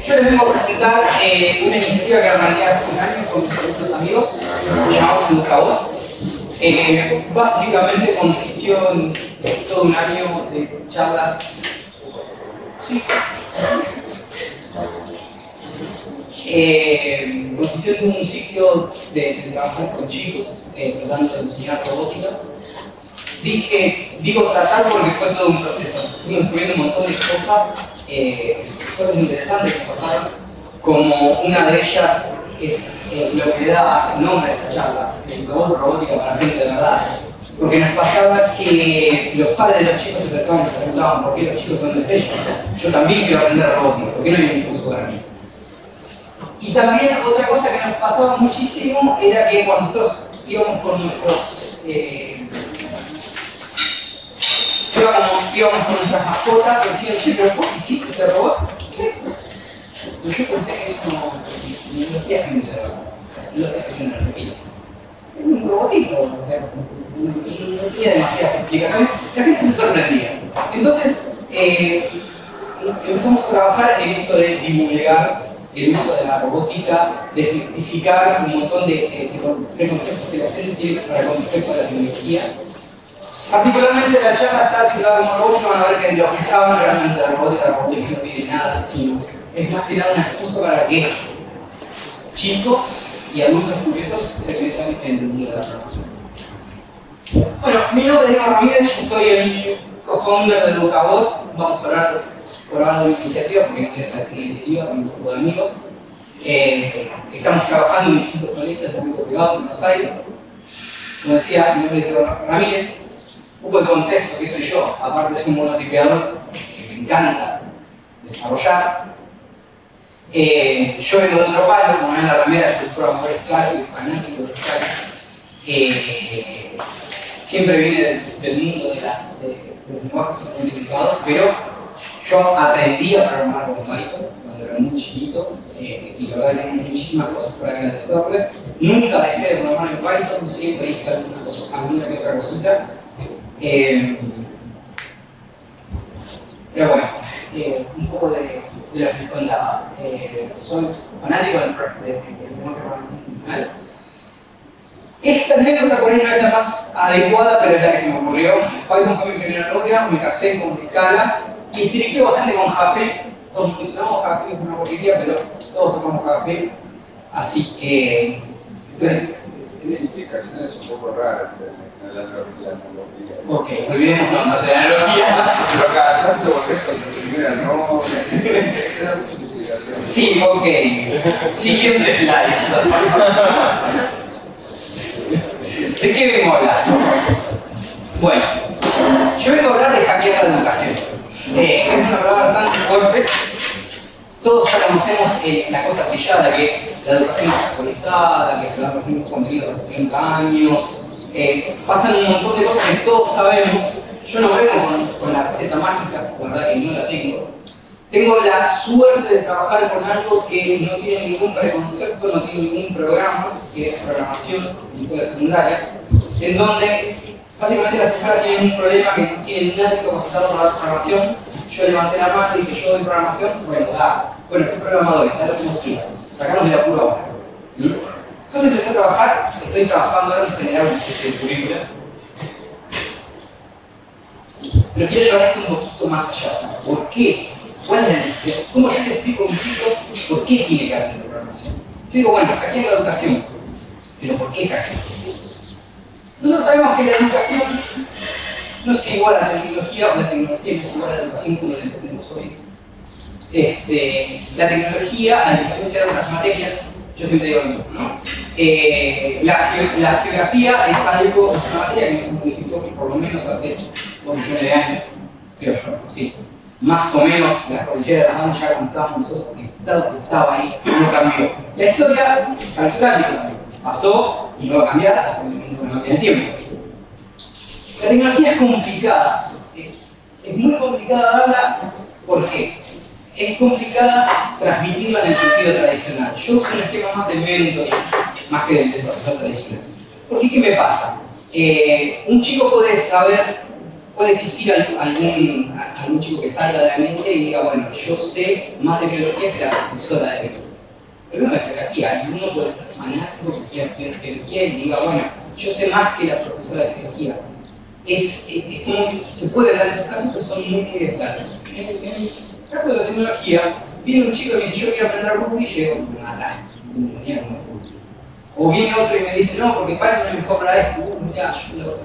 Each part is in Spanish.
Yo les vengo a presentar una iniciativa que arranqué hace un año con unos amigos, llamamos Educabot. Básicamente consistió en todo un año de charlas. Sí. Consistió en todo un ciclo de trabajar con chicos, tratando de enseñar robótica. Digo tratar porque fue todo un proceso. Fuimos descubriendo un montón de cosas interesantes que pasaron, como una de ellas es lo que le da nombre a esta charla, Educabot robótica para gente de verdad. Porque nos pasaba que los padres de los chicos se acercaban y nos preguntaban por qué los chicos son de estrellas. Yo también quiero aprender robótica, ¿por qué no hay un curso para mí? Y también otra cosa que nos pasaba muchísimo era que cuando nosotros íbamos con nuestras mascotas, nos decían, che, pero vos hiciste este robot. Sí. Y yo pensé que eso no lo hacía gente de verdad. O sea, no lo hacía gente en la rutina. Es un robotito, no tenía demasiadas explicaciones. La gente se sorprendía. Entonces, empezamos a trabajar en esto de divulgar el uso de la robótica, desmistificar un montón de preconceptos que la gente tiene con respecto a la tecnología. Particularmente la charla está titulada como robótica, van a ver que los que saben realmente la robótica no tiene nada encima. Es más que nada una excusa para que chicos y adultos curiosos se metan en el mundo de la programación. Bueno, mi nombre es Diego Ramírez, yo soy el co-founder de Educabot. Vamos a hablar por ahora de mi iniciativa, porque no quiero traer una iniciativa con un grupo de amigos. Estamos trabajando en distintos colegios del ámbito privado en Buenos Aires. Como decía, mi nombre es Diego Ramírez. Un poco de contexto, que soy yo, aparte de ser un monotipeador que me encanta desarrollar. Yo vengo de otro palo, como ven en la remera, soy programador clásico, fanático de los clásicos. Siempre viene del mundo de los lenguajes simplificados, pero yo aprendí a programar con Python cuando era muy chiquito, y la verdad que tengo muchísimas cosas por agradecerle. Nunca dejé de programar en Python, siempre hice alguna que otra cosita. Pero bueno, un poco de lo que les contaba. Soy fanático del programación funcional. Esta anécdota por ahí no es la más adecuada, pero es la que se me ocurrió. Python fue mi primera novia, me casé con Scala y estriqué bastante con JP. Todos mencionamos JP, es una porquería, pero todos tocamos JP. Así que... Tiene implicaciones un poco raras en la analogía. Ok, olvidémonos no de la analogía. Pero cada tanto volvés con su primera novia. Sí, ok. Siguiente slide. ¿De qué vengo a hablar? Bueno, yo vengo a hablar de hackear la educación. Es una palabra bastante fuerte. Todos ya conocemos la cosa trillada que la educación es actualizada, que se dan los mismos contenidos hace 30 años. Pasan un montón de cosas que todos sabemos. Yo no vengo con la receta mágica, la verdad que no la tengo. Tengo la suerte de trabajar con algo que no tiene ningún preconcepto, no tiene ningún programa, que es programación en escuelas secundarias, en donde básicamente las escuelas tienen un problema que no tienen nadie capacitado para dar programación. Yo levanté la mano y dije, yo doy programación, bueno, fui programador, da lo que nos quieran, sacarnos de la pura hora. Entonces empecé a trabajar, estoy trabajando ahora en generar una especie de currícula. Pero quiero llevar esto un poquito más allá, ¿sabes? ¿Por qué? ¿Cuál es la necesidad? ¿Cómo yo le explico a un chico por qué tiene que aprender programación? Yo digo, bueno, hackear la educación, pero ¿por qué hackear? Nosotros sabemos que la educación no es igual a la tecnología, o la tecnología no es igual a la educación como la entendemos hoy. La tecnología, a diferencia de otras materias, yo siempre digo lo mismo, ¿no? La geografía es una materia que no se modificó por lo menos hace 2 millones de años, creo yo, sí. Más o menos las cordilleras de los Andes ya contábamos nosotros porque estaba ahí, no cambió. La historia es algo estático, pasó y no va a cambiar hasta que no cambie el tiempo. La tecnología es complicada, es muy complicada darla, ¿por qué? Es complicada transmitirla en el sentido tradicional. Yo uso un esquema más de mentoring, más que del profesor tradicional. ¿Por qué? ¿Qué me pasa? Un chico puede existir algún algún chico que salga de la media y diga, bueno, yo sé más de biología que la profesora de biología. Pero no de geografía, y uno puede ser fanático que quiera estudiar geología y diga, bueno, yo sé más que la profesora de geología. Es como que se pueden dar esos casos, pero son muy aislados. En el caso de la tecnología, viene un chico y me dice, yo quiero aprender Ruby, y yo digo, nada, no. O viene otro y me dice, no, porque Python es mejor para esto, mirá, yo lo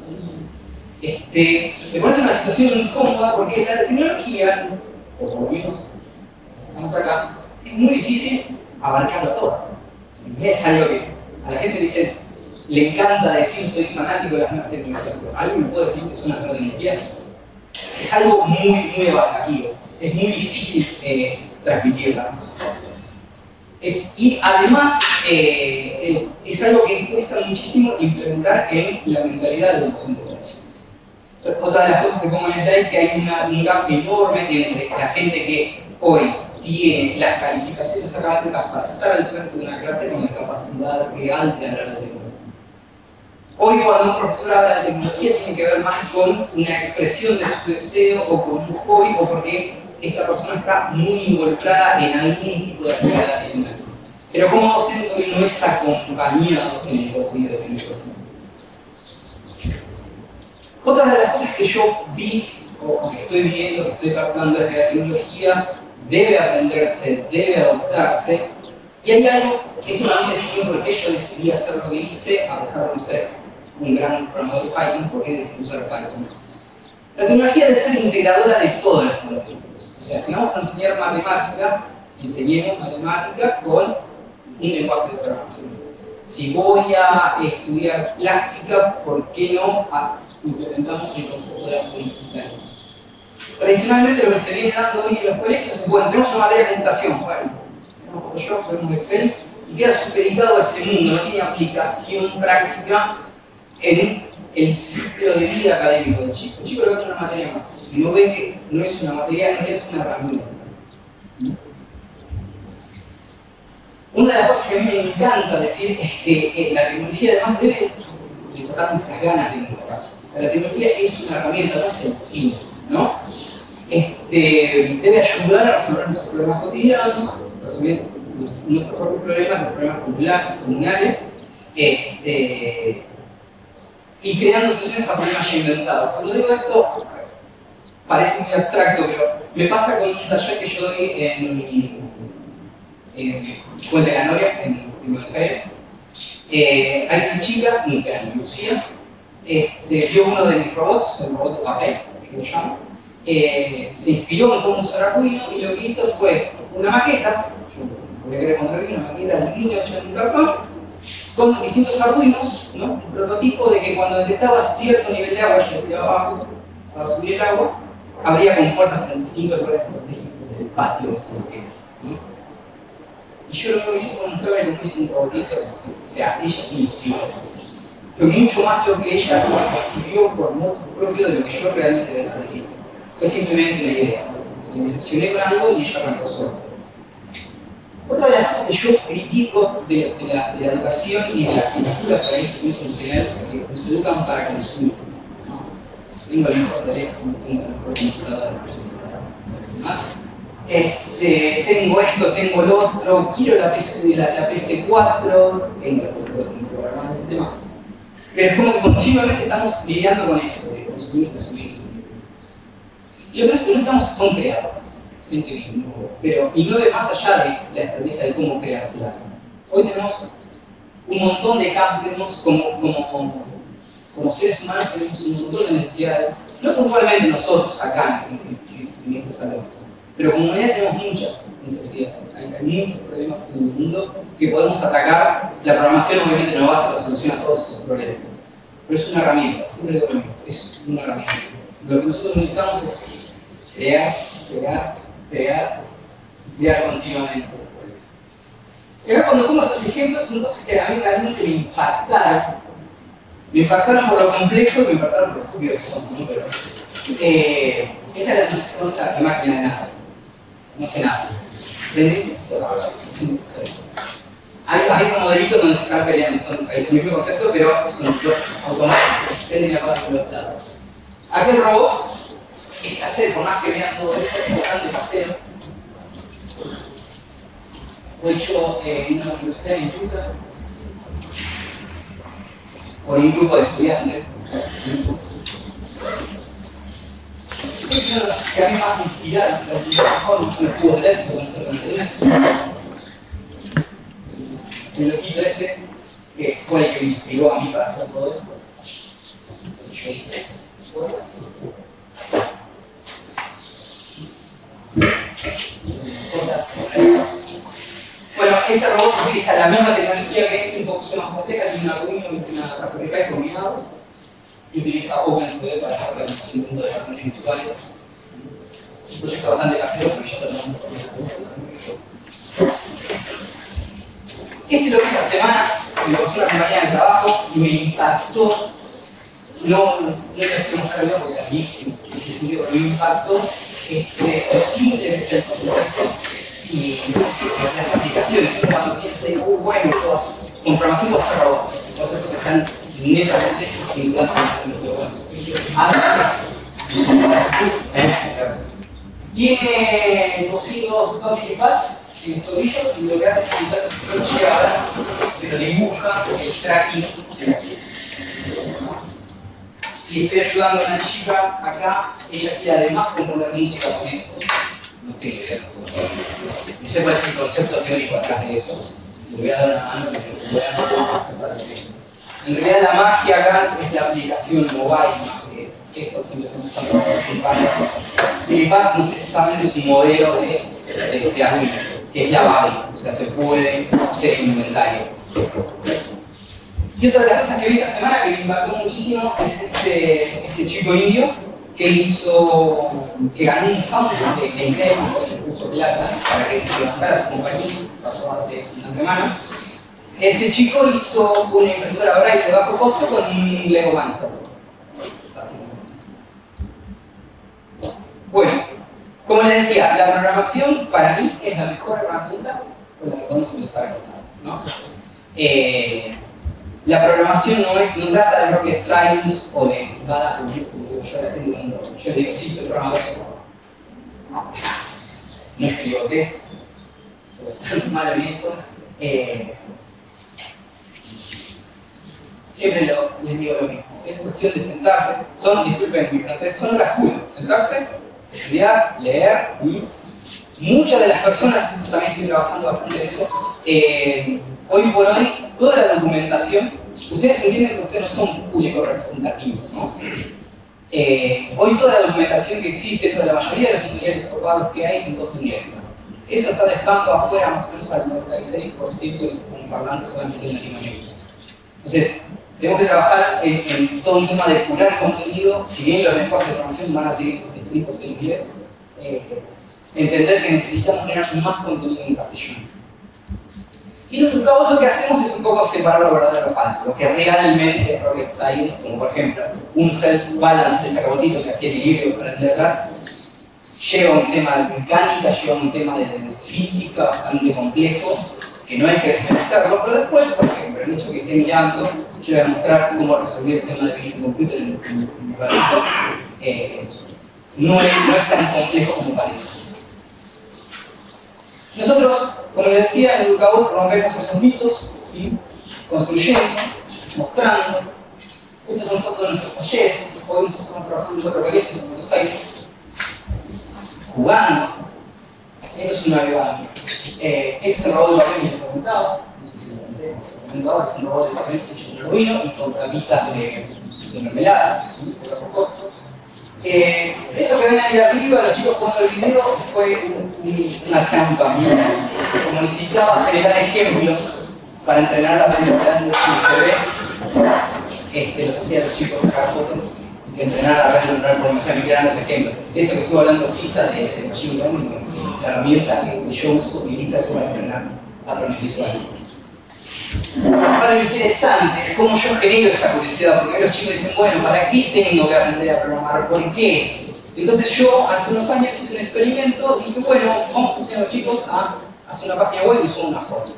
me parece una situación incómoda porque la tecnología, o por lo menos estamos acá, es muy difícil abarcarlo todo. Es algo que a la gente le encanta decir soy fanático de las nuevas tecnologías, pero ¿alguien me puede decir que son las nuevas tecnologías? Es algo muy abarcativo, es muy difícil transmitirlo. Y además es algo que cuesta muchísimo implementar en la mentalidad del docente de operación. Otra de las cosas que pongo en el slide, que hay un gap enorme entre la gente que hoy tiene las calificaciones académicas para estar al frente de una clase con la capacidad real de hablar de tecnología. Hoy cuando un profesor habla de tecnología tiene que ver más con una expresión de su deseo o con un hobby o porque esta persona está muy involucrada en algún tipo de actividad adicional. Pero como docente hoy no es acompañado en el contenido de tecnología. Otra de las cosas que yo vi, o que estoy viendo, que estoy captando, es que la tecnología debe aprenderse, debe adoptarse, y hay algo que esto también definió por qué yo decidí hacer lo que hice, a pesar de no ser un gran programador de Python, por qué decidí usar Python. La tecnología debe ser integradora de todos los contenidos. O sea, si vamos a enseñar matemática, enseñemos matemática con un lenguaje de programación. Si voy a estudiar plástica, ¿por qué no implementamos el concepto de arte digital? Tradicionalmente lo que se viene dando hoy en los colegios es, bueno, tenemos una materia de computación, bueno, tenemos Photoshop, tenemos Excel, y queda supeditado a ese mundo, no tiene aplicación práctica en el ciclo de vida académico del chico. El chico lo ve como una materia más, y no ve que no es una materia, no es una herramienta. Una de las cosas que a mí me encanta decir es que la tecnología además debe desatar nuestras ganas de innovar. O sea, la tecnología es una herramienta, no es el fin, ¿no? Debe ayudar a resolver nuestros problemas cotidianos, resolver nuestros propios problemas, los problemas comunales, y creando soluciones a problemas ya inventados. Cuando digo esto, parece muy abstracto, pero me pasa con un taller que yo doy en Puente de la Noria, en Buenos Aires. Hay una chica, Lucía, vio uno de mis robots, el robot de papel, que lo llamo, se inspiró en cómo usar Arduino y lo que hizo fue una maqueta, yo voy a querer mostrar una maqueta de un niño hecha en un cartón, con distintos Arduinos, ¿no? Un prototipo de que cuando detectaba cierto nivel de agua, yo le tiraba abajo, empezaba a subir el agua, abría compuertas en distintos lugares estratégicos del patio de esa maqueta, ¿no? Y yo lo que hice fue mostrarle cómo hice un robotito, o sea, ella se inspiró. Fue mucho más lo que ella recibió por modo propio de lo que yo realmente le traje. Fue simplemente una idea. Me decepcioné con algo y ella reemplazó. Otra de las cosas que yo critico de la educación y de la cultura para esto en general, que nos educan para consumir. ¿No? Tengo el mejor teléfono, tengo la mejor computadora, tengo esto, tengo lo otro, quiero la PS4, tengo la PS4 como programada en ese tema. Pero es como que continuamente estamos lidiando con eso, de consumir. Y lo que nosotros necesitamos son creadores, gente que innove, pero innove más allá de la estrategia de cómo crear plata. Hoy tenemos un montón de cambios, como seres humanos tenemos un montón de necesidades, no puntualmente nosotros acá en este salón, pero como humanidad tenemos muchas necesidades, hay muchos problemas en el mundo que podemos atacar. La programación obviamente no va a ser la solución a todos esos problemas, pero es una herramienta, siempre digo lo mismo, es una herramienta. Lo que nosotros necesitamos es crear continuamente. Y ahora cuando pongo estos ejemplos son cosas que a mí realmente me impactaron. Me impactaron por lo complejo y me impactaron por lo estúpido que son, ¿no? Pero, esta es la máquina de nada. No sé nada. ¿Entendés? Hay unos modelitos donde se están peleando, son el mismo concepto, pero son automáticos. Prenden y apagan con los datos. Aquel robot hacer, por más que vean todo eso, es bastante casero. Lo he hecho en una universidad en Utah, con un grupo de estudiantes. Estos son los que a mí más me inspiraron, los estudios de Lexo, con esa contenido. El loquito este, que fue el que me inspiró a mí para hacer todo esto. Yo hice. Bueno, ese robot utiliza la misma tecnología que es un poquito más compleja, tiene un Arduino y una Raspberry Pi combinados, y utiliza OpenCV para hacer el procesamiento de patrones visuales. Es un proyecto bastante casero porque ya está. Este lo vi esta semana, me lo pasó una compañía de trabajo y me impactó. No lo estoy mostrando porque es larguísimo, me impactó lo simple que es el concepto y las aplicaciones. Uno cuando piensa, bueno, con programación puedo hacer robots, puedo hacer cosas tan netamente vinculadas a la tecnología. Tiene cosidos Coffee Pads en los tobillos y lo que hace es que no se llega a ver, pero dibuja el tracking de la pieza. Y estoy ayudando a una chica acá, ella quiere además componer música con eso. No tengo idea. No sé cuál es el concepto teórico atrás de eso. Le voy a dar una mano que voy a... En realidad la magia acá es la aplicación mobile más que esto simplemente son los iPads, no sé si saben, es un modelo de Arduino, que es lavable, o sea, se puede hacer en inventario. Y otra de las cosas que vi esta semana que me impactó muchísimo es este chico indio que ganó un found de Intel, con el curso plata, para que se levantara su compañía, pasó hace una semana. Este chico hizo una impresora Braille de bajo costo con un Lego Monster. Bueno, como les decía, la programación para mí es la mejor herramienta con la que podemos empezar a contar, ¿no? La programación no trata de rocket science o de nada. Yo digo, sí, soy programador. No es pelotez, soy tan malo en eso. Siempre les digo lo mismo. Es cuestión de sentarse. Disculpen mi francés, son horas culo. Sentarse, estudiar, leer. Muchas de las personas, yo también estoy trabajando bastante en eso, hoy por hoy, toda la documentación, ustedes entienden que ustedes no son público representativo, ¿no? Hoy toda la documentación que existe, toda la mayoría de los tutoriales formados que hay, en todo inglés. Eso está dejando afuera más o menos al 96% de sus parlantes solamente en Latinoamérica. Entonces, tenemos que trabajar en todo un tema de curar contenido, si bien los lenguajes de programación van a seguir escritos en inglés, entender que necesitamos generar más contenido en castellano. Y lo que hacemos es un poco separar lo verdadero de lo falso, lo que realmente es rocket science, como por ejemplo un self-balance de sacabotito que hacía equilibrio para el de atrás, lleva un tema de mecánica, lleva un tema de física bastante complejo, que no hay que desmerecerlo, pero después, por ejemplo, el hecho que esté mirando, yo voy a mostrar cómo resolver el tema de Vision Computer en mi proyecto, no es tan complejo como parece. Nosotros, como les decía, en Educabot rompemos esos mitos, ¿sí? Construyendo, mostrando. Estas son fotos de nuestros talleres. Hoy nosotros estamos trabajando en 4 colegios en Buenos Aires, jugando. Esto es una ayuda. Este es el robot de papel que les comentaba. No sé si lo comenté, es un robot de papel hecho en Arduino y con tapitas de mermelada. Eso que ven ahí arriba, los chicos jugando el video, fue una trampa mía. Como necesitaba generar ejemplos para entrenar la mente grande y se ve, los hacía los chicos sacar fotos y que entrenar a red neural porque me hacían crear los ejemplos. Eso que estuvo hablando FISA de Machine Learning, la herramienta que yo uso, utiliza eso para entrenar patrones visuales. Ahora lo interesante es cómo yo genero esa curiosidad, porque los chicos dicen, bueno, ¿para qué tengo que aprender a programar? ¿Por qué? Entonces yo hace unos años hice un experimento y dije, bueno, vamos a enseñar a los chicos a hacer una página web y subo una foto.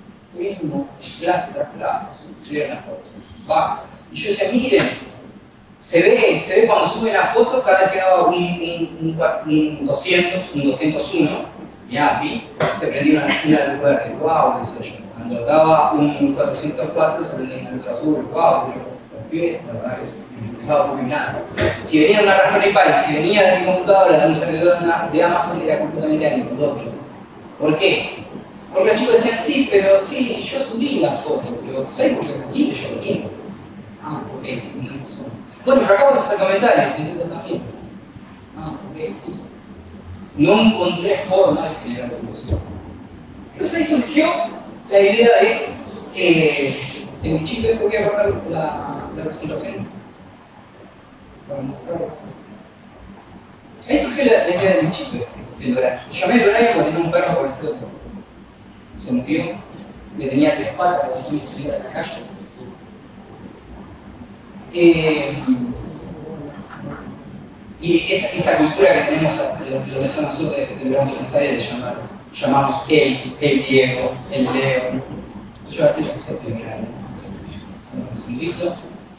Mismo, clase tras clase, subir una foto. Va. Y yo decía, miren, Se ve cuando sube la foto, cada vez que daba un 201, ya vi, se prendía una luz verde, wow, eso yo. Cuando daba un 404, se prendía una luz azul, wow, bien, la verdad que estaba muy nada. Si venía de una Raspberry Pi, si venía de mi computadora, de un servidor de Amazon, era completamente anecdótico. ¿Por qué? Porque los chicos decían, sí, pero sí, yo subí la foto, pero Facebook lo publico, yo lo quiero. Ah, ok, sí, no eso. Bueno, pero acá puedes hacer comentarios, entiendo también. Ah, ok, sí. No encontré forma de generar confusión. Entonces ahí surgió la idea de el bichito esto. Voy a guardar la presentación para mostrarles. Ahí surgió la idea del bichito este, el Doraemon. Llamé Doraemon porque tenía un perro por ese otro. Se murió, le tenía 3 patas para que se saliera a la calle. Y esa cultura que tenemos, lo que zona sur del Gran Buenos Aires, de llamamos el Diego, el Leo. Yo ahora tengo que ser terminar. Un segundito.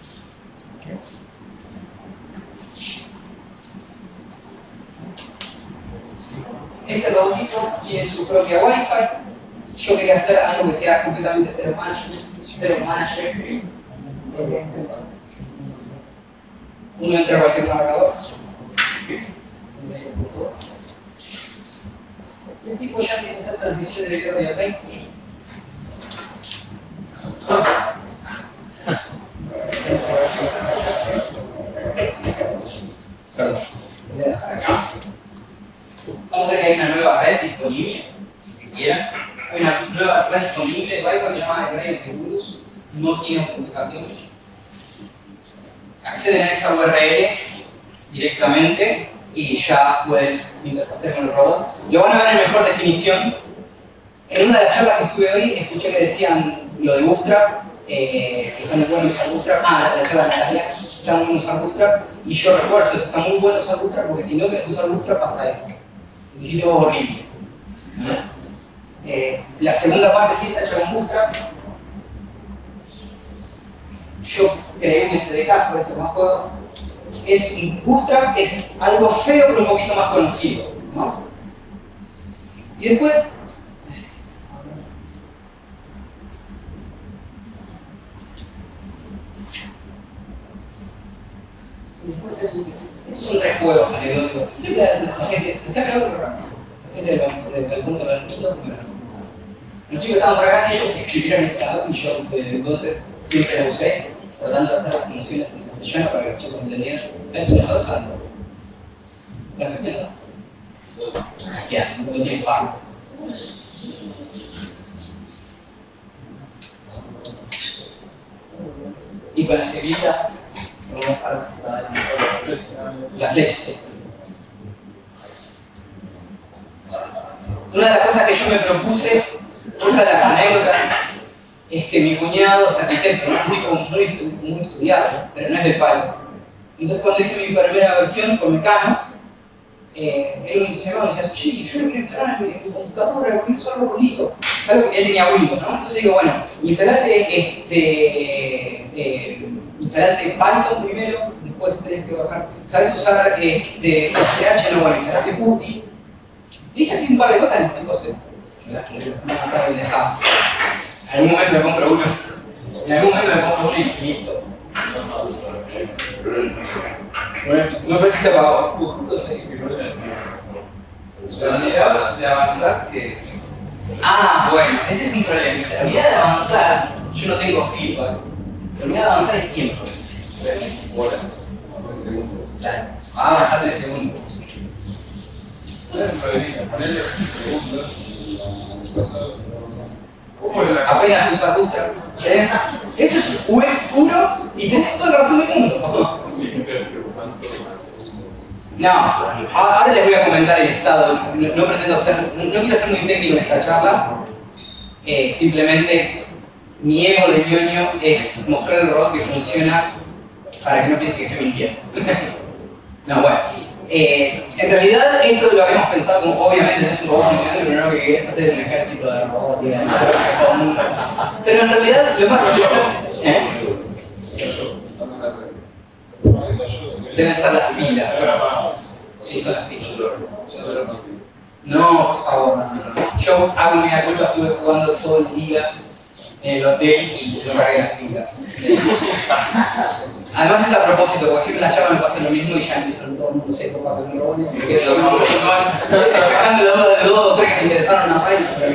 Este robotito tiene su propia Wi-Fi. Yo quería hacer algo que sea completamente zero manager. Uno entra a cualquier marcador. El tipo ya empieza a hacer transmisión de video de 20. Perdón, voy a dejar acá. Vamos a ver que hay una nueva red disponible, que quieran. Hay una nueva red disponible de Wi-Fi que se llama Red de Seguros. No tiene autenticación. Acceden a esa URL directamente y ya pueden interfacear con los robots. Lo van a ver en mejor definición. En una de las charlas que estuve hoy escuché que decían lo de Bootstrap, que está muy bueno usar Bootstrap. La charla de Natalia, está muy bueno usar Bootstrap. Y yo refuerzo eso, está muy bueno usar Bootstrap porque si no quieres usar Bootstrap pasa esto. El sitio es horrible. La segunda parte sí está hecha con Bootstrap. Yo creé un SDK sobre esto, no me acuerdo. Un Bootstrap es algo feo pero un poquito más conocido, ¿no? Y después estos son 3 juegos anecdóticos. La gente está creando el programa. La gente del mundo de los niños, los chicos estaban por acá y ellos escribieron esta app y yo entonces siempre la usé, tratando de hacer las funciones en castellano para que los chicos entendieran. Esto lo está usando. ¿Estás entendiendo? Ya, no tiene pago. Y con las teclitas, vamos para la flecha, sí. Una de las cosas que yo me propuse, otra de las anécdotas, es que mi cuñado es arquitecto, un tipo muy estudiado, pero no es del palo. Entonces cuando hice mi primera versión con Mecanos, él me entusiasmaba y decía, sí, yo lo quiero instalar en mi computadora, lo quiero usar algo bonito. Él tenía Windows, ¿no? Entonces digo, bueno, instalate Python primero, después tenés que bajar. ¿Sabes usar SSH? No, bueno, instalate PuTTY. Dije así un par de cosas y el tipo se me dejaba. En algún momento me compro uno. Y listo. No sé si se apagó. Justo se dice. La unidad de avanzar, ¿qué es? Bueno, ese es un problema. La unidad de avanzar, yo no tengo feedback. La unidad de avanzar es tiempo. 3 horas, 3 segundos. Claro, va a avanzar 3 segundos. Ponerle 5 segundos. Apenas usar Bootstrap. Eso es UX puro y tenés toda la razón del mundo. No, ahora les voy a comentar el estado. No pretendo no quiero ser muy técnico en esta charla. Simplemente mi ego de ñoño es mostrar el robot que funciona para que no piense que estoy mintiendo. No, bueno. En realidad esto lo habíamos pensado como, obviamente no es un robot funcionando, pero no, que querés hacer es un ejército de robots y de todo el mundo. Pero en realidad lo más interesante... Deben estar las pilas. Sí, son las pilas. No, por favor, no. Yo hago media culpa, estuve jugando todo el día en el hotel y no cargué las pilas. Además es a propósito, porque siempre en la charla me pasa lo mismo y ya empiezan todo el mundo seco para que me lo me quedo yo como un rincón, despejando la duda de 2 o 3 que se interesaron a Python, pero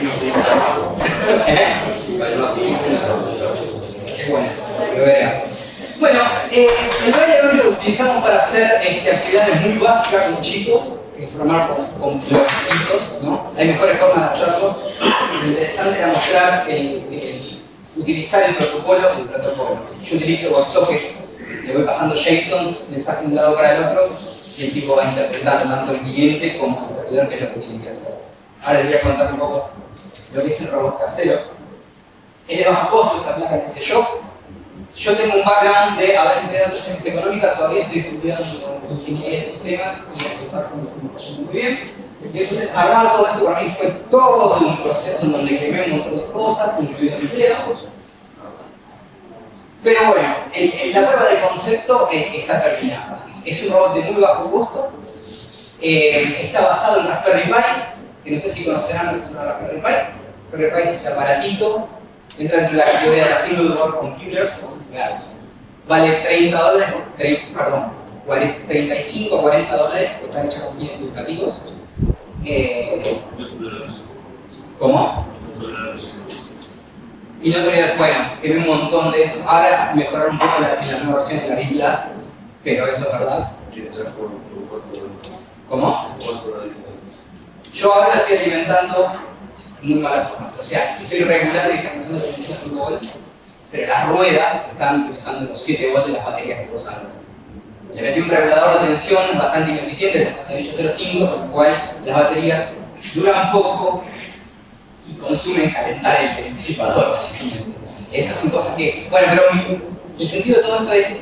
qué bueno, lo veré. Bueno, el Braille lo utilizamos para hacer actividades muy básicas con chicos, programar con bloquecitos, ¿no? Hay mejores formas de hacerlo. Lo interesante era mostrar utilizar el protocolo. Yo utilizo WebSockets, le voy pasando JSON, mensaje de un lado para el otro, y el tipo va interpretando tanto el cliente como el servidor qué es lo que tiene que hacer. Ahora les voy a contar un poco lo que es el robot casero. Es de bajo costo esta placa que hice yo. Yo tengo un background de haber estudiado 3 años económica, todavía estoy estudiando ingeniería de sistemas y lo que pasa me está yendo muy bien. Y entonces armar todo esto para mí fue todo un proceso en donde quemé un montón de cosas, incluido empleos. Pero bueno, la prueba de concepto está terminada. Es un robot de muy bajo costo, está basado en Raspberry Pi, que no sé si conocerán lo que es una Raspberry Pi. Raspberry Pi es este aparatito, entra dentro de la categoría de las Single Board Computers, vale $35 o $40, porque está hecha con fines educativos. ¿Cómo? Y no tenías, bueno, que vi un montón de esos. Ahora mejoraron un poco en la nueva versión de la Big Glass, pero eso es verdad. ¿Cómo? Yo ahora estoy alimentando muy mala forma. O sea, estoy regulando y están usando las 5 volts, pero las ruedas están utilizando los 7 volts de las baterías que estoy usando. Le metí un regulador de tensión bastante ineficiente, el 7805, con lo cual las baterías duran poco y consumen calentar el disipador, básicamente. Esas son cosas que... Bueno, pero el sentido de todo esto es...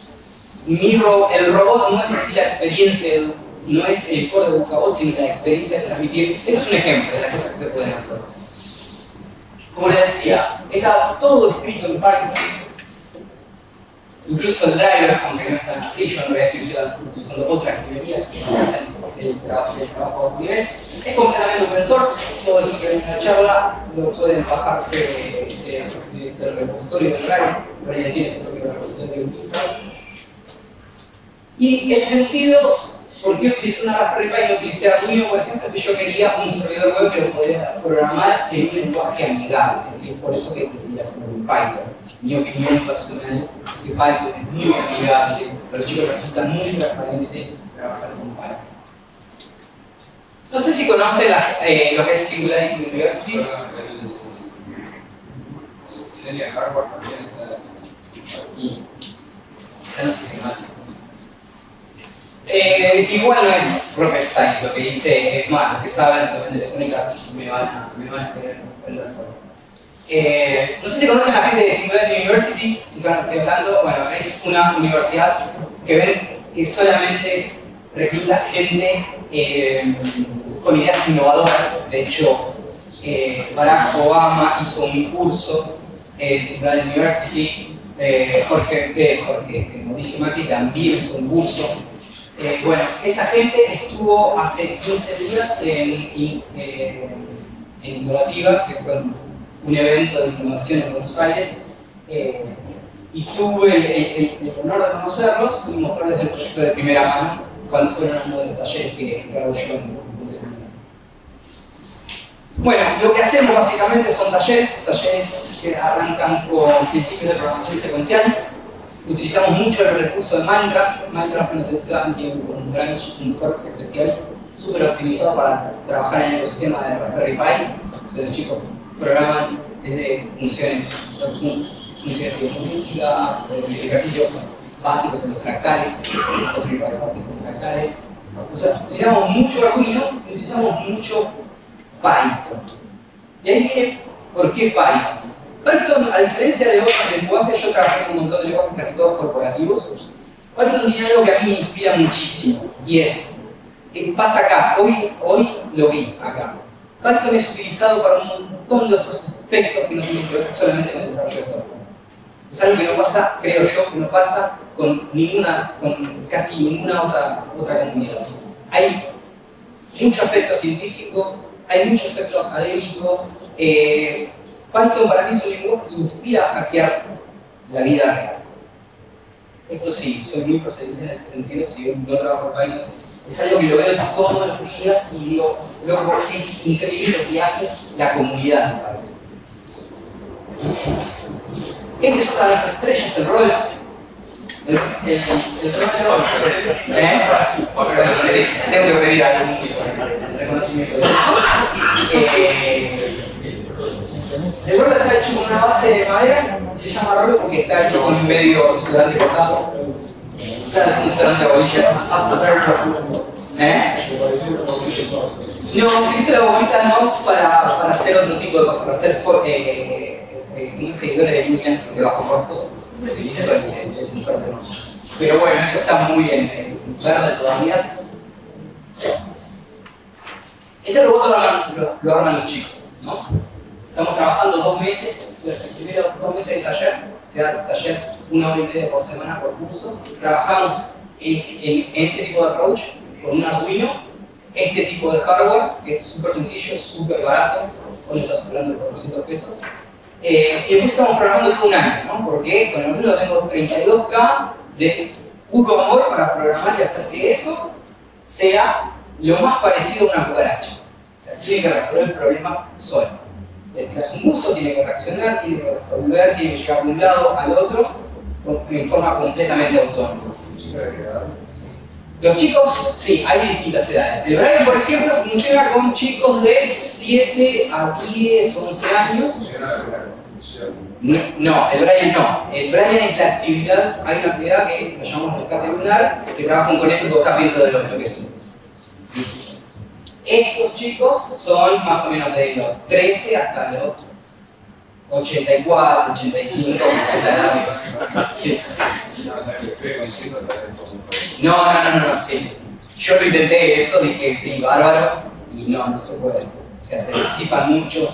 el robot no es así la experiencia, no es el core de Bucabot, sino la experiencia de transmitir. Esto es un ejemplo de las cosas que se pueden hacer. Como les decía, está todo escrito en Python. Incluso el driver, aunque no es tan así, yo en realidad estoy utilizando otras librerías que hacen el trabajo a otro nivel. Es completamente open source, todo el que ven en la charla lo pueden bajarse del repositorio del driver, pero ya tiene ese propio repositorio. Y el sentido, ¿por qué utilicé una Raspberry Pi y no utilicé Arduino, por ejemplo? Es que yo quería un servidor web que lo pudiera programar en un lenguaje amigable, y es por eso que decidí hacerlo en Python. Mi opinión personal es que Python es muy amigable, a los chicos resulta muy transparente trabajar con Python. No sé si conocen lo que es Singularity University. El diseño de hardware también está Y ya no sé qué más. Igual no es rocket science lo que dice, es más, los que saben de electrónica me van a querer entender todo. No sé si conocen a la gente de Singularity University, si saben lo que estoy hablando. Bueno, es una universidad que ven que solamente recluta gente con ideas innovadoras. De hecho, Barack Obama hizo un curso en Singularity University, Mauricio Macri también hizo un curso. Bueno, esa gente estuvo hace 15 días en Innovativa, que fue un evento de innovación en Buenos Aires, y tuve el honor de conocerlos y mostrarles el proyecto de primera mano cuando fueron a uno de los talleres que hago yo en el. Bueno, lo que hacemos básicamente son talleres que arrancan con principios de programación secuencial. Utilizamos mucho el recurso de Minecraft. Minecraft, no sé si saben, tiene un branch, un fork especial, súper optimizado para trabajar en el ecosistema de Raspberry Pi. O sea, los chicos programan desde funciones geométricas, ejercicios básicos en los fractales, optimizados en los fractales. O sea, utilizamos mucho Arduino, utilizamos mucho Python. Y ahí viene, ¿por qué Python? Python, a diferencia de otros lenguajes, yo trabajé con un montón de lenguajes casi todos corporativos. Python tiene algo que a mí me inspira muchísimo, y es, pasa acá, hoy lo vi acá. Python es utilizado para un montón de otros aspectos que no tienen que ver solamente con el desarrollo de software. Es algo que no pasa, creo yo, que no pasa con casi ninguna otra comunidad. Hay mucho aspecto científico, hay mucho aspecto académico. Python para mí es un lenguaje que inspira a hackear la vida real. Esto sí, soy muy procedente en ese sentido, si yo no trabajo con Python. Es algo que lo veo todos los días y digo, loco, es increíble lo que hace la comunidad de Python. Esta es otra de las estrellas, el rol. El rol sí, tengo que pedir algún reconocimiento de eso. El rol está hecho con una base de madera, se llama rol porque está hecho con un medio isolante cortado. Claro, es un isolante a bolilla. No, utilizo la bolita de mouse para hacer otro tipo de cosas, para hacer seguidores de línea de bajo costo. Utilizo el sensor de mouse. Pero bueno, eso está muy bien, verde todavía. Este robot lo arman los chicos, ¿no? Estamos trabajando 2 meses, los primeros 2 meses de taller, se da taller 1 hora y media por semana por curso. Trabajamos en este tipo de approach con un Arduino, este tipo de hardware, que es súper sencillo, súper barato, hoy estás hablando de 400 pesos. Y después estamos programando todo un año, ¿no? Porque con el Arduino tengo 32K de puro amor para programar y hacer que eso sea lo más parecido a una cucaracha. O sea, tiene que resolver problemas solo. Le das un uso, tiene que reaccionar, tiene que resolver, tiene que llegar de un lado al otro en forma completamente autónoma. Los chicos, sí, hay distintas edades. El Brian, por ejemplo, funciona con chicos de 7 a 10, 11 años. No, el Brian no. El Brian es la actividad, hay una actividad que la llamamos rescate lunar, que trabajan con eso porque está viendo de lo que es. Estos chicos son más o menos de los 13 hasta los 84, 85, 60 de edad. Sí. No, sí. Yo lo intenté eso, dije, sí, bárbaro, y no se puede. Se disipan mucho.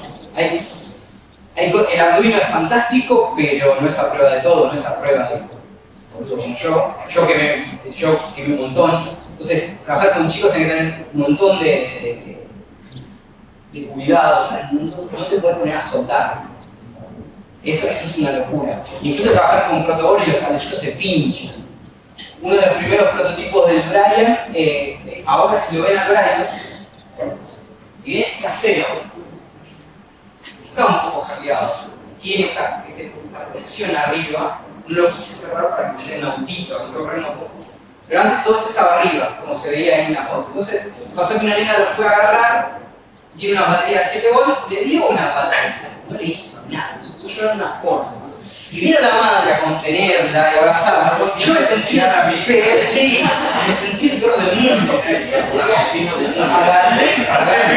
El Arduino es fantástico, pero no es a prueba de todo, no es a prueba de... Yo quemé un montón. Entonces, trabajar con chicos tiene que tener un montón de cuidado, no te puedes poner a soldar. Eso es una locura. Incluso trabajar con protoboard y los cablecitos se pinchan. Uno de los primeros prototipos del Brian, ahora si lo ven al Brian, si bien es casero, está un poco hackeado. Tiene esta protección arriba, no lo quise cerrar para que sea un autito, algo remoto. Pero antes todo esto estaba arriba, como se veía en una foto. Entonces pasó que una nena lo fue a agarrar, tiene una batería de 7 volts, le dio una patadita, no le hizo nada, se puso a llorar una forma. Y vino la madre a contenerla y abrazarla. Yo me sentí me sentí el peor del mundo. Agarré.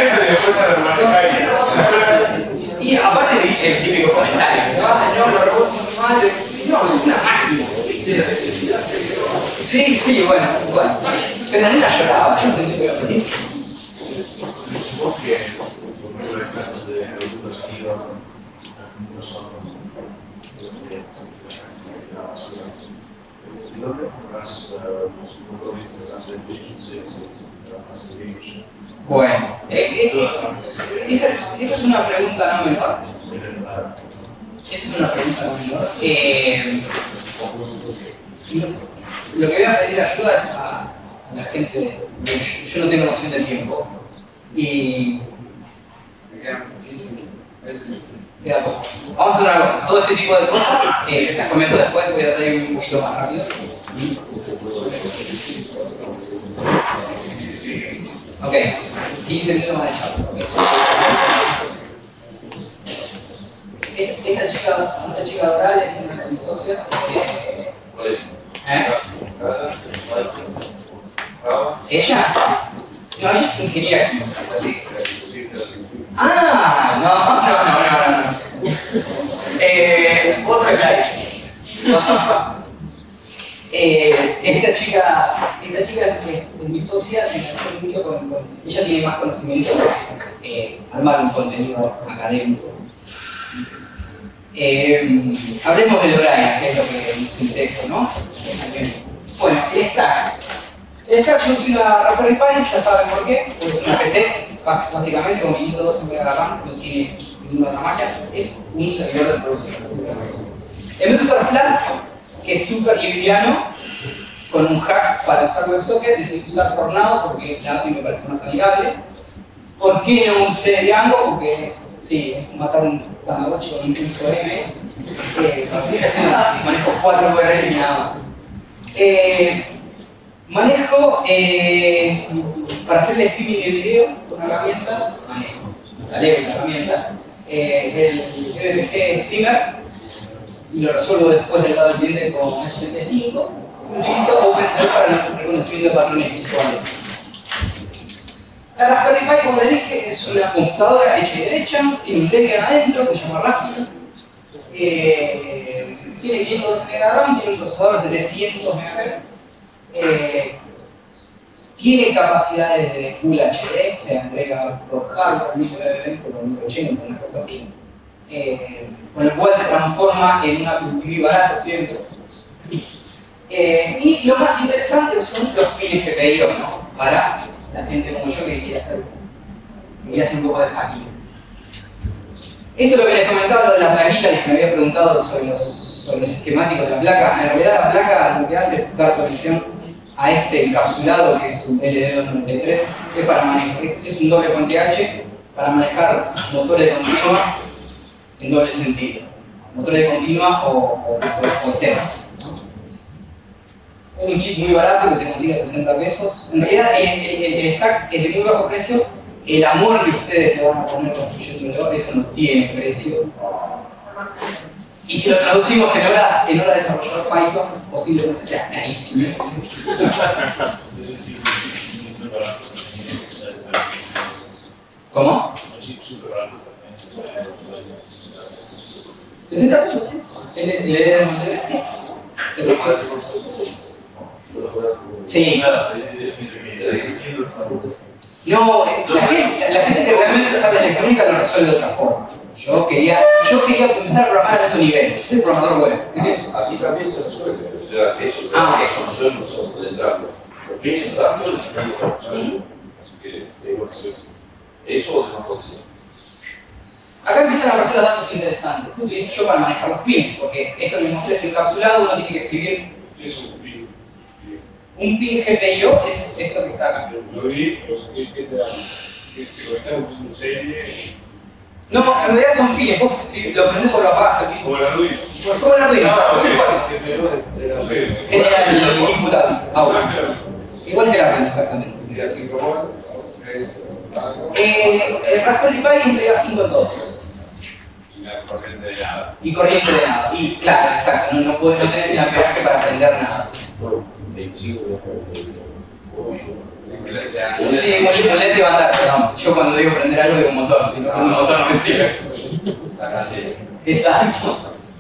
Y aparte el típico comentario, no, los robots son malos. No, es una máquina. Sí, bueno. Pero la nena lloraba, yo me sentí peor. ¿Por qué? Porque los ejemplos de recursos aquí no son ¿y dónde compras los motores interesantes de inteligencia? Bueno, esa es una pregunta no menor. Lo que voy a pedir ayuda es a la gente. Yo no tengo noción del tiempo. Y Me quedan 15 minutos. queda poco. Vamos a hacer una cosa. Todo este tipo de cosas las comento después, voy a tratar de ir un poquito más rápido. Ok, 15 minutos más de charla. Esta chica Doral es una de mis socias. ¿Ella? No, ella es ingeniera química. No. Otra calle. Esta chica es mi socia, se enganchó mucho con... Ella tiene más conocimiento de armar un contenido académico. Hablemos del Brian, que es lo que nos interesa, ¿no? Bueno, el stack. El stack yo uso una Raspberry Pi, ya saben por qué, pues es una PC, básicamente con 512 MB de RAM, no tiene ninguna otra máquina, es un servidor de producción. En vez de usar Flask, que es súper liviano, con un hack para usar WebSocket, decidí usar Tornado porque la API me parece más amigable. ¿Por qué no usé Django? Porque es matar un Tamagotchi con un pulso M. Estoy haciendo, manejo 4 URL y nada más. Manejo para hacer el streaming de video con una herramienta, la herramienta, es el MPG Streamer y lo resuelvo después del lado del cliente con HTML5. Utilizo OpenCV para el reconocimiento de patrones visuales. La Raspberry Pi, como les dije, es una computadora hecha y derecha, tiene un Debian adentro que se llama Raspberry. Tiene 512 MB de RAM, tiene un procesador de 700 MHz. Tiene capacidades de Full HD, o sea, entrega por hardware, 1080 por 1080, una cosa así. Con lo cual se transforma en un Apple TV barato siempre. Y lo más interesante son los pines GPIO, ¿no? Para la gente como yo que quiere hacer un poco de hacking. Esto es lo que les comentaba, lo de la plaquita, les me había preguntado sobre los esquemáticos de la placa. En realidad la placa lo que hace es dar conexión a este encapsulado que es un LD293, que es un doble puente H para manejar motores de continua en doble sentido. Motores de continua o temas. Es un chip muy barato que se consigue a 60 pesos. En realidad el stack es de muy bajo precio. El amor que ustedes le van a poner construyéndolo, eso no tiene precio. Y si lo traducimos en horas de desarrollador Python, posiblemente sea carísimo. ¿Cómo? 60 pesos, ¿sí? ¿Le deben mantener? Sí. ¿Se lo sabe? Sí. No, la gente que realmente sabe electrónica lo resuelve de otra forma. Yo quería empezar a programar a alto nivel. Yo soy programador bueno. Así también se resuelve. O sea, eso no son nosotros del dato. Lo que viene dando es una información. Así que eso de nosotros. Acá empiezan a aparecer los datos interesantes. ¿Qué utilizo yo para manejar los pins? Porque esto que les mostré es encapsulado, uno tiene que escribir. Es un pin. Un pin GPIO es esto que está acá. Lo vi, ¿qué te da? ¿Que conectamos con un serie? No, en realidad son pines, vos lo prendés o lo apagás el pin. Como el Arduino. ¿Cómo el Arduino? Ok. Genera el input ahora. Igual que el Arduino, exactamente. Y así como es. El Raspberry Pi entrega 5 en todos. Y la corriente de nada. Y corriente de nada. Y claro, exacto, no tenés el amperaje para prender nada. Sí, un LED te va a andar, perdón. Yo cuando digo prender algo digo un motor, si no prendo un motor no me sirve. Exacto.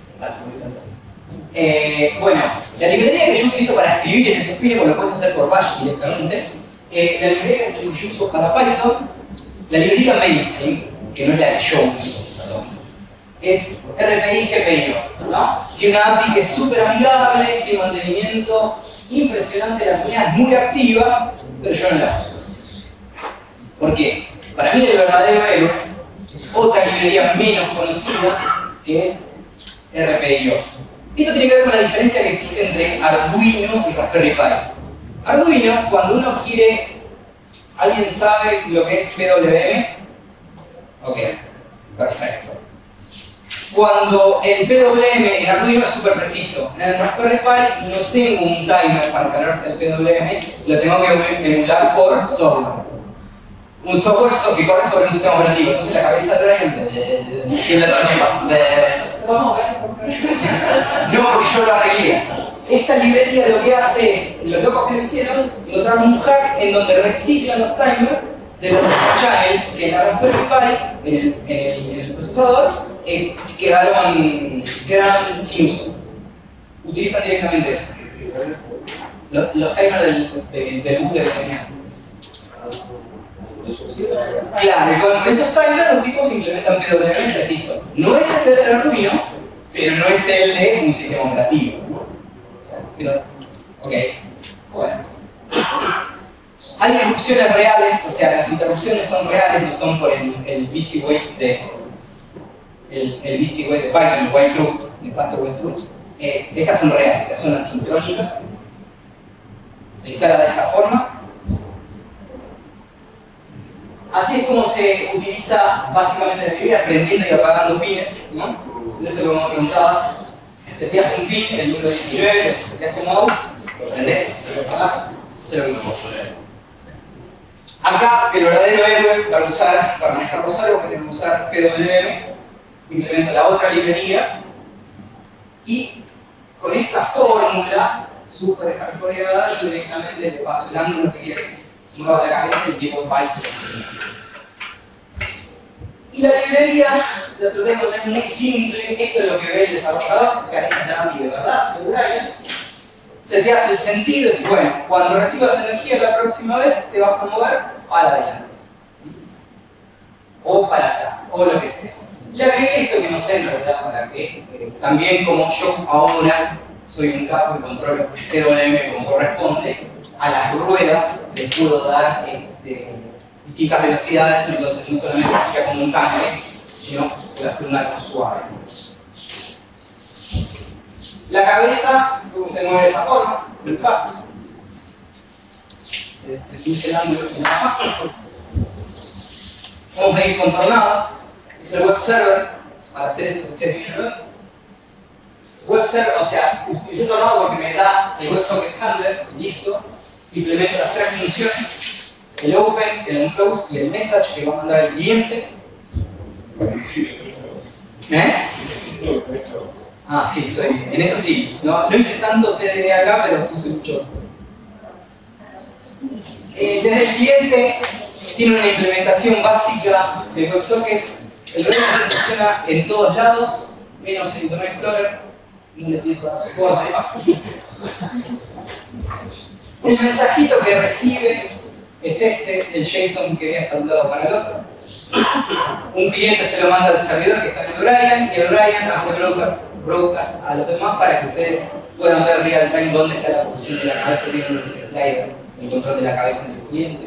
Bueno, la librería que yo utilizo para escribir en esos pines, pues lo puedes hacer por Bash directamente. La librería que yo uso para Python, la librería mainstream, que no es la que yo uso, perdón, es RPI GPIO, ¿no? Tiene una API que es súper amigable, tiene mantenimiento impresionante, la comunidad es muy activa, pero yo no la uso. ¿Por qué? Para mí el verdadero héroe es otra librería menos conocida, que es RPIO. Esto tiene que ver con la diferencia que existe entre Arduino y Raspberry Pi. Arduino, cuando uno quiere... ¿Alguien sabe lo que es PWM? Ok, perfecto. Cuando el PWM en Arduino es súper preciso. En el Raspberry Pi no tengo un timer para cargarse el PWM, lo tengo que emular por software. Un software que corre sobre un sistema operativo. Entonces la cabeza de Brian tiembla todo el tiempo. No, porque yo lo arreglé. Esta librería lo que hace es, los locos que lo hicieron, encontraron un hack en donde reciclan los timers de los channels que en la Raspberry Pi, en el procesador, quedaron sin uso. Utilizan directamente eso. Los timers del bus de determinado. Claro, y con esos timers los tipos implementan PWM preciso. No es el del Arduino, pero no es el de un sistema operativo, ¿no? O sea, pero, ok, bueno. Hay interrupciones reales, o sea, las interrupciones son reales, no son por el busy wait de Python, el wait true, el factor wait true. Estas son reales, o sea, son asincrónicas. Se instala de esta forma. Así es como se utiliza básicamente la librería, prendiendo y apagando pines, ¿no? Esto lo que me preguntabas, seteas un pin, el número 19, lo seteas como out, lo prendés, lo apagás, eso es lo que queremos. Acá el verdadero héroe para manejar los árboles, que tenemos que usar PWM, implementa la otra librería y con esta fórmula súper hardcodeada yo directamente le paso el ángulo que quiere, mueva la cabeza y el tiempo de país se posiciona. Y la librería la traté de poner muy simple, esto es lo que ve el desarrollador, o sea, esta es la API de verdad, de Brian. Se te hace el sentido, es bueno, cuando recibas energía la próxima vez te vas a mover para adelante o para atrás, o lo que sea. Le agregué esto que no sé en realidad para qué, también como yo ahora soy un capo y controlo PWM como corresponde, a las ruedas les puedo dar distintas velocidades, entonces no solamente gira como un tanque, sino puede hacer un arco suave. La cabeza se mueve de esa forma, muy fácil. Define el ángulo y más fácil. Vamos a ir contornado. Es el web server para hacer eso que ustedes vienen a ver. Web server, o sea, utilicé tornado porque me da el WebSocket Handler, listo. Implemento las tres funciones: el open, el unclose y el message que va a mandar el cliente. Ah, sí, en eso sí. No hice tanto TDD acá, pero puse muchos. Desde el cliente tiene una implementación básica de WebSockets. El WebSocket funciona en todos lados, menos en Internet Explorer. No le pienso dar soporte. El mensajito que recibe es el JSON que viaja de un lado para el otro. Un cliente se lo manda al servidor que está en el Brian y el Brian hace broadcast a los demás para que ustedes puedan ver real time dónde está la posición de la cabeza. Tiene un slider, el control de la cabeza del cliente.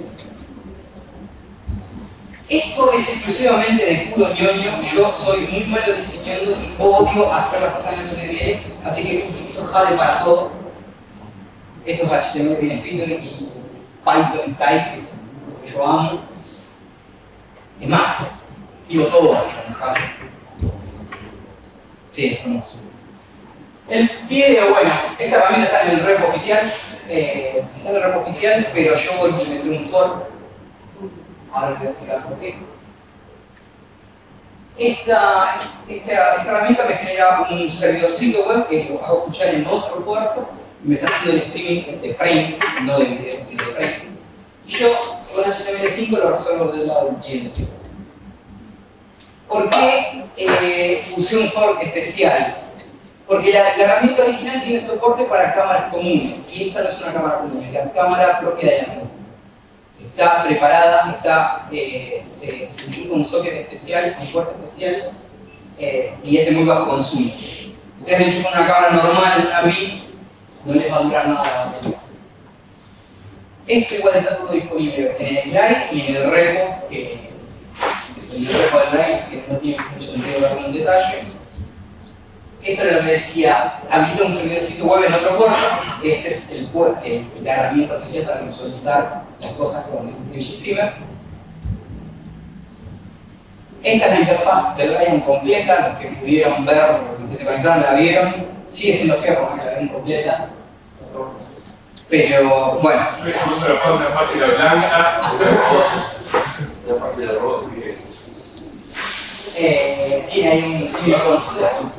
Esto es exclusivamente de puro ñoño. Yo soy muy malo diseñando y odio hacer las cosas en HTML, así que utilizo Jade para todo. Esto es HTML bien escrito y Python y Type, que es lo que yo amo. Es más, digo todo así con Jade. Sí, es hermoso. El video, bueno, esta herramienta está en el repo oficial, pero yo implementé un fork. Ahora les voy a explicar por qué. Esta herramienta me genera como un servidorcito web que lo hago escuchar en otro puerto y me está haciendo el streaming de frames, no de videos, sino de frames. Y yo con HTML5 lo resuelvo del lado del cliente. ¿Por qué usé un fork especial? Porque la herramienta original tiene soporte para cámaras comunes y esta no es una cámara común, es la cámara propia de la nube. Está preparada, se enchufa un socket especial, un puerto especial y es de muy bajo consumo. Ustedes le enchufan una cámara normal, una BI, no les va a durar nada la batería. Esto igual está todo disponible en el GLide y en el repo del GLide, así que no tiene mucho sentido verlo en detalle. Esto era lo que decía, habilita un servidorcito web en otro puerto. Este es la herramienta oficial para visualizar las cosas con el Image Streamer. Esta es la interfaz del Brian completa, los que pudieron ver, los que se conectaron la vieron. Sigue siendo fea porque la ven completa. Pero bueno. Yo hice uso de la página blanca, la parte de rojo. Tiene ahí un símbolo considerado.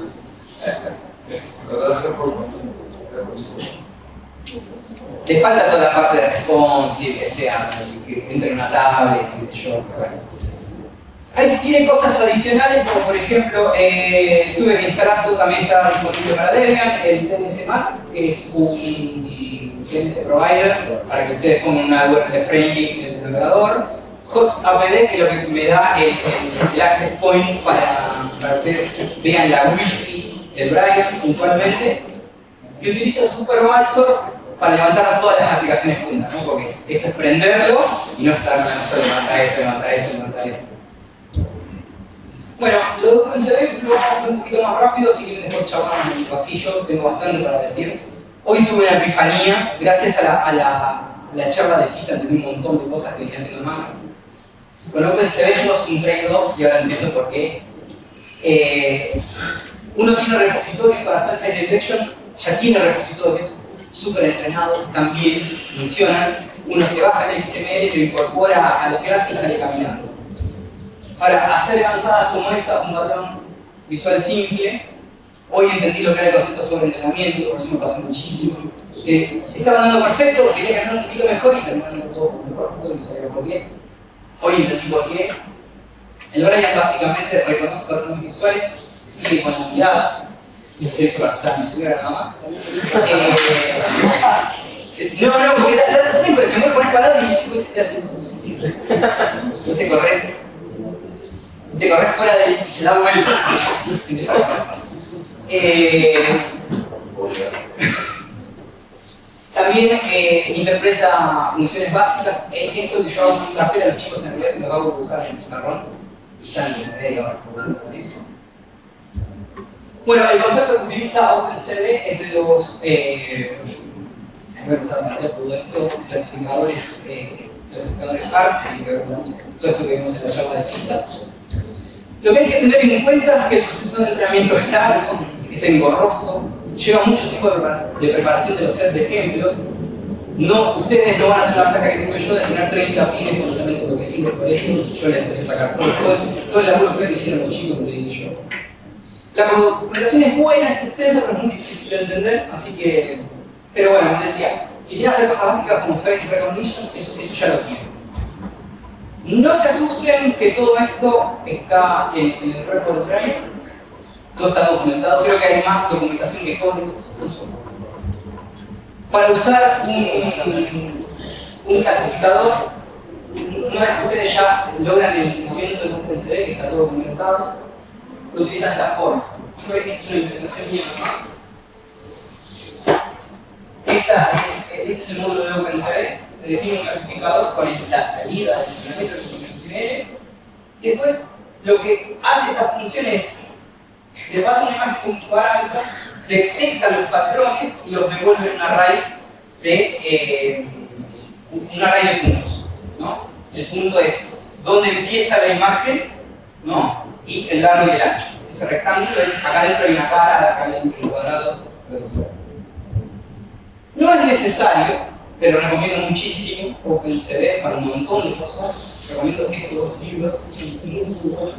Le falta toda la parte de responsive, que sea, que entre en una tablet, qué sé yo. Bueno. Tiene cosas adicionales, como por ejemplo, tuve que instalar, también está disponible para Debian, el DNS Mask, que es un DNS provider para que ustedes pongan una URL friendly en el navegador. HostAPD, que es lo que me da el access point para que ustedes vean la wifi el Brian puntualmente, y utilizo Supervisor para levantar todas las aplicaciones juntas, ¿no? Porque esto es prenderlo y no estar solo levanta esto, levanta esto, levanta esto. Bueno, lo de OpenCV lo vamos a hacer un poquito más rápido, si quieren después charlamos en el pasillo, tengo bastante para decir. Hoy tuve una epifanía, gracias a la charla de FISA entendí un montón de cosas que venía haciendo mal. Con OpenCV todo es un trade-off y ahora entiendo por qué. Uno tiene repositorios para hacer face detection, ya tiene repositorios súper entrenados, también funcionan. Uno se baja en el XML, lo incorpora a la clase y sale caminando. Para hacer avanzadas como esta, un patrón visual simple, hoy entendí lo que era el concepto sobre entrenamiento, por eso me pasa muchísimo. Estaba andando perfecto, quería ganar un poquito mejor y terminando todo mejor, no sabía por qué. Hoy entendí por qué. El Brian básicamente reconoce patrones visuales, sigue con la mirada, y esto se hizo para estar mi señora nada más. No, porque da impresión, me pones parado y te hace. No te corres. Te corres fuera de él y se da vuelta. Empieza a correr. También interpreta funciones básicas. Esto que yo hago un papel a los chicos en realidad se lo hago dibujar en el pizarrón. Están en media hora jugando con eso. Bueno, el concepto que utiliza OpenCV es de los. Voy a empezar a sacar todo esto, clasificadores HARP, que tiene que ver con todo esto que vimos en la charla de FISA. Lo que hay que tener en cuenta es que el proceso de entrenamiento es largo, es engorroso, lleva mucho tiempo de preparación de los sets de ejemplos. No, ustedes no van a tener la ventaja que tengo yo de tener 30 pines completamente enloquecidos por eso. Yo les hacía sacar fotos, todo el laburo fue lo que hicieron los chicos, lo hice yo. La documentación es buena, es extensa, pero es muy difícil de entender, así que. Pero bueno, como decía, si quieren hacer cosas básicas como face recognition, eso ya lo tienen. No se asusten que todo esto está en el repo del Drive. Todo está documentado, creo que hay más documentación que código. Para usar un clasificador, una vez que ustedes ya logran el entrenamiento de OpenCV, que está todo documentado, lo utilizan de esta forma. Yo creo que es una implementación mía nomás. Este es el módulo de OpenCV. Se define un clasificador con la salida del entrenamiento de XML. Y después, lo que hace esta función es le pasa una imagen con un parámetro, detecta los patrones y los devuelve en un array de puntos, ¿no? El punto es dónde empieza la imagen, ¿no? Y el largo y el ancho. Ese rectángulo es acá dentro hay una cara, acá dentro hay un cuadrado, pero fuera. No es necesario, pero recomiendo muchísimo OpenCV para un montón de cosas. Recomiendo estos dos libros, son muy buenos.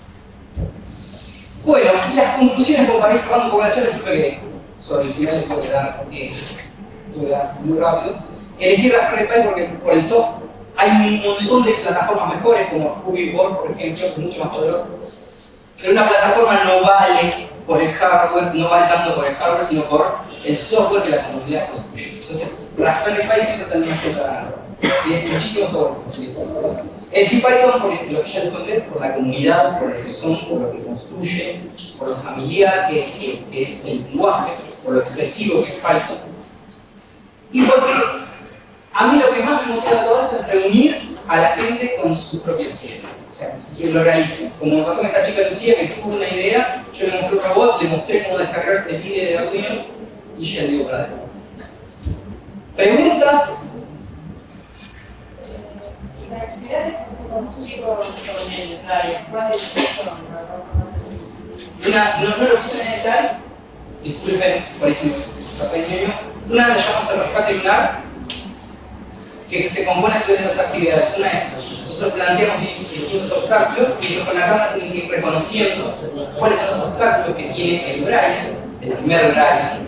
Bueno, y las conclusiones, como para ir cerrando un poco la charla, yo creo que sobre el final le tengo que dar muy rápido. Elegí Raspberry Pi porque por el soft hay un montón de plataformas mejores, como Rubyboard, por ejemplo, que es mucho más poderoso. Pero una plataforma no vale por el hardware, no vale tanto por el hardware, sino por el software que la comunidad construye. Entonces, Raspberry Pi siempre termina siendo ganador. Tiene muchísimo software construido. Elegí Python por lo que ya les conté, por la comunidad, por lo que son, por lo que construye, por lo familiar que es el lenguaje, por lo expresivo que es Python. Y porque a mí lo que más me motiva de todo esto es reunir a la gente con sus propias ideas. O sea, que lo realicen. Como me pasó con esta chica Lucía que tuvo una idea, yo le mostré un robot, le mostré cómo descargarse el IDE de Arduino y ya le digo para adelante. ¿Preguntas? Las actividades que se construyen con el Brian, ¿cuáles son? No lo puse en detalle, disculpen por ese pequeño. Una la llamamos el rescate lunar, que se compone sobre dos actividades. Una es, nosotros planteamos distintos obstáculos y ellos con la cámara tienen que ir reconociendo cuáles son los obstáculos que tiene el Brian, el primer Brian.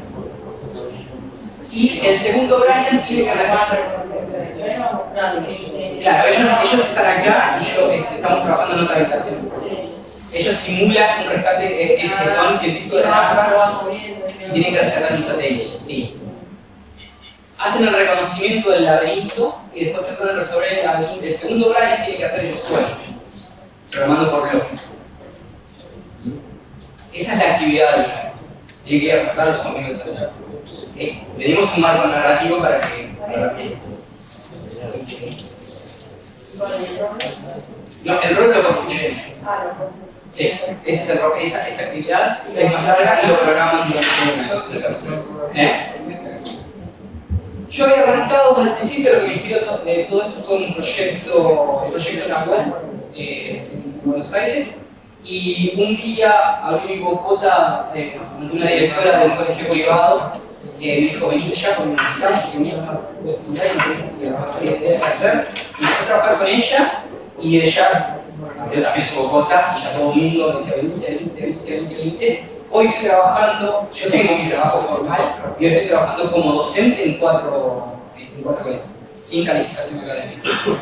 Y el segundo Brian tiene que reconstruir. Claro, ellos están acá y estamos trabajando en otra habitación. Ellos simulan un rescate, que son científicos de la NASA y tienen que rescatar un satélite. Sí. Hacen el reconocimiento del laberinto y después tratan de resolver el laberinto. El segundo Brian tiene que hacer eso suelo, programando por bloques. Esa es la actividad del Brian. y quería rescatar a sus amigos de Santiago. Le dimos un marco narrativo para que... No, el rol lo construye ellos. Sí, ese es el rol, esa actividad es más larga y lo programan durante un año. Yo había arrancado desde el principio, lo que me inspiró todo esto fue un proyecto en la web en Buenos Aires, y un día abrí mi bocota ante una directora de un colegio privado, me dijo: venite ya, porque necesitamos que venía a la secundaria y la mayoría de hacer. Y empecé a trabajar con ella, y ella abrió también su bocota, y ya todo el mundo me decía: venite. Hoy estoy trabajando, yo tengo mi trabajo formal, y hoy estoy trabajando como docente en cuatro colegios, sin calificación académica.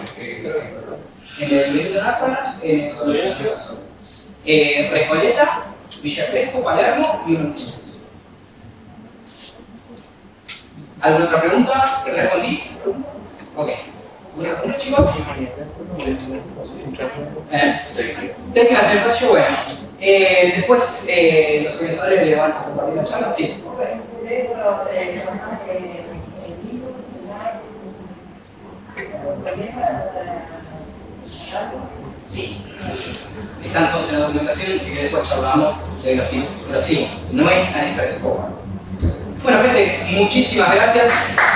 En el Benito de Nazareth, en el colegio Recoleta, Villa Crespo, Palermo y Bronquillas. ¿Alguna otra pregunta? ¿Te respondí? Ok. ¿Alguna pregunta, chicos? Técnicas del espacio, bueno. Después los organizadores le van a compartir la charla, sí. Sí, están todos en la documentación, así que después charlamos de los tips. Pero sí, no es tan straightforward. Bueno, gente, muchísimas gracias.